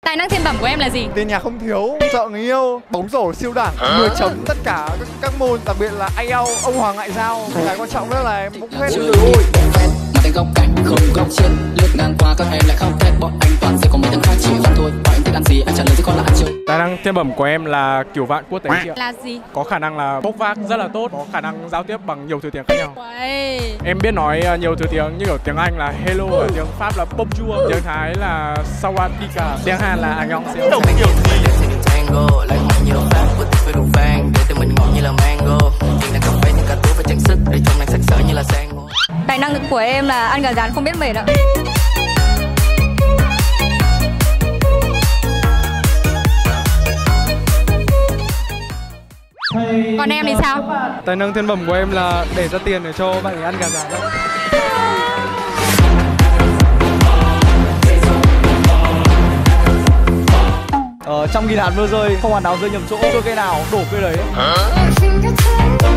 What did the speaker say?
Tài năng thiên bẩm của em là gì? Tiền nhà không thiếu, sợ người yêu, bóng rổ siêu đẳng, 10 chấm tất cả các môn, đặc biệt là IELTS, ông Hoàng ngoại giao. Cái quan trọng nhất là em cũng hết. Tên góc cạnh không góc chết, lướt ngang qua các em lại khóc thét, bọn anh toàn sẽ có mấy thằng khác chỉ không thôi. Bọn anh thích ăn gì anh trả lời chứ còn là ăn chưa. Tài năng thiên bẩm của em là kiểu vạn quốc tế chị ạ. Là gì? Có khả năng là bốc vác rất là tốt, có khả năng giao tiếp bằng nhiều thứ tiếng khác nhau. Uầy. Em biết nói nhiều thứ tiếng như kiểu tiếng Anh là hello, ở tiếng Pháp là bonjour, tiếng Thái là sawadika, tiếng Hàn là annyeonghaseyo. Lại hỏi nhiều phát với với đủ vàng để tình mình ngọt như là mango. Chuyện này cà phê những cả túi và trang sức để trong này sắc sỡ như là sang hô. Tài năng của em là ăn gà rán không biết mệt ạ. Còn em thì sao? Tài năng thiên bẩm của em là để ra tiền để cho bạn ấy ăn gà rán. Trong nghìn hạt mưa rơi không hạt nào rơi nhầm chỗ, rơi cây nào đổ cây đấy.